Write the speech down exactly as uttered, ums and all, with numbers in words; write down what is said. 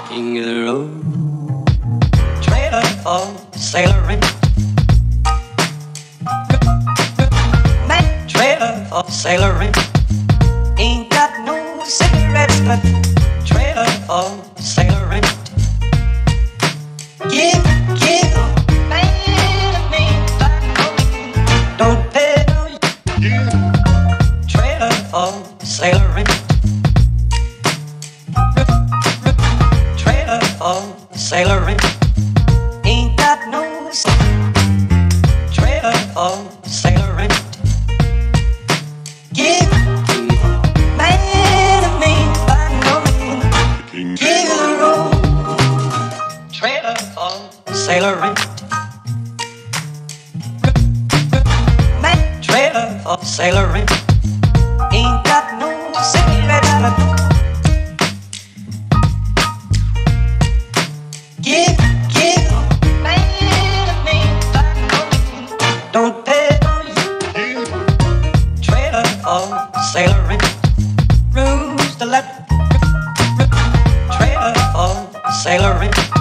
King of the road, trailer for sailoring, man, trailer for sailoring. Ain't got no cigarettes, but trailer for sailoring. Give, give, man, me, don't pay no. Trailer for sailoring. Trailer for sailoring. Ain't got no trailer for sailoring. Give, man, me, by no means. Give the road. Trailer for sailoring. Man, trailer for sailoring. Ain't got no cigarette. Give, give, man, me, don't pay no you. Trailer for sailoring. Rooms to let. Trailer for sailoring.